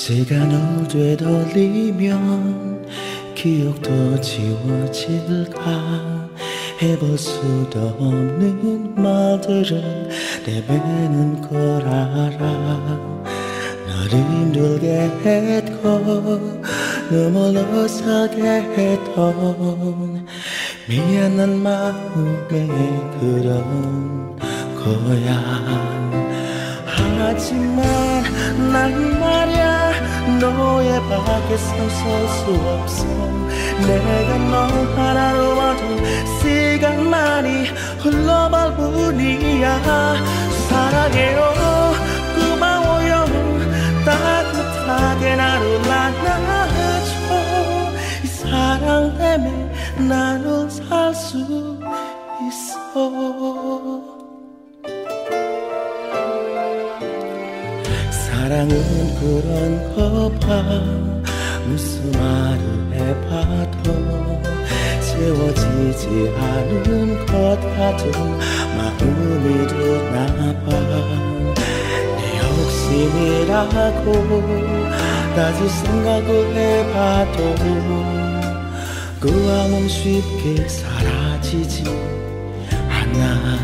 시간을 되돌리면 기억도 지워질까. 해볼 수도 없는 말들을 내뱉는 걸 알아. 널 힘들게 했고 눈물로 살게 했던 미안한 마음에 그런 거야. 하지만 난 말야 너의 밖에서 설 수 없어. 내가 너 하나로 봐도 시간만이 흘러갈 뿐이야. 사랑해요, 고마워요, 따뜻하게 나를 안아줘. 이 사랑 때문에 나는 살 수 있어. 사랑은 그런 거 봐. 무슨 말을 해봐도 채워지지 않은 것 같은 마음이 드나 봐. 내 욕심이라고 다시 생각을 해봐도 그 마음 쉽게 사라지지 않아.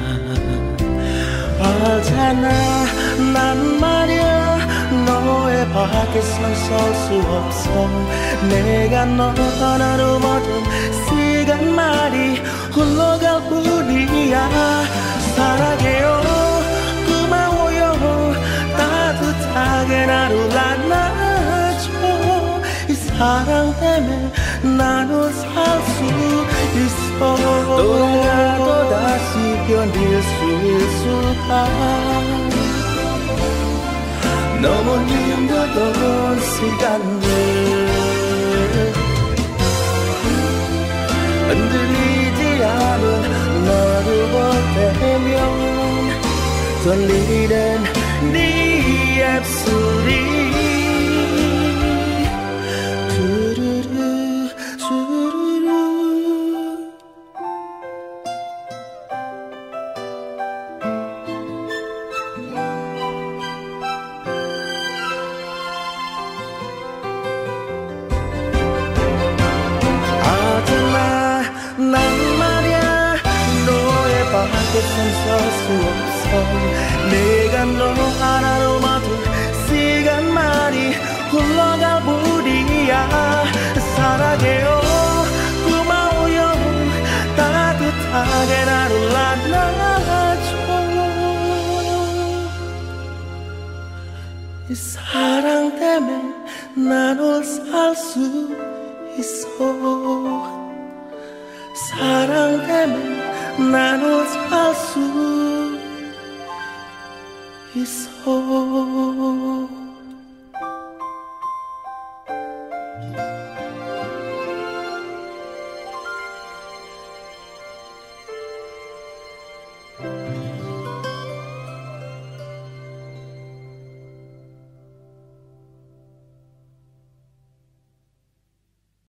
알잖아, 난 말야 너의 밖에선 설 수 없어. 내가 너 하나로 모든 시간만이 흘러갈 뿐이야. 사랑해요, 고마워요, 따뜻하게 나를 안아줘. 이 사랑 때문에 나는 살 수 있어. 돌아가도 다시 견딜 수 있을까. 너무 힘들던 시간들 흔들리지 않은 너를 볼 때면 떨리는 네 입술이 두루루 두루루. 난 말야 너의 밖에선 설 수 없어. 내가 너 하나로 모든 시간만이 흘러갈 뿐이야. 사랑해요, 고마워요, 따뜻하게 나를 안아줘. 이 사랑 때문에 나를 살 수 있어. 사랑 때문에 나는 살 수 있어.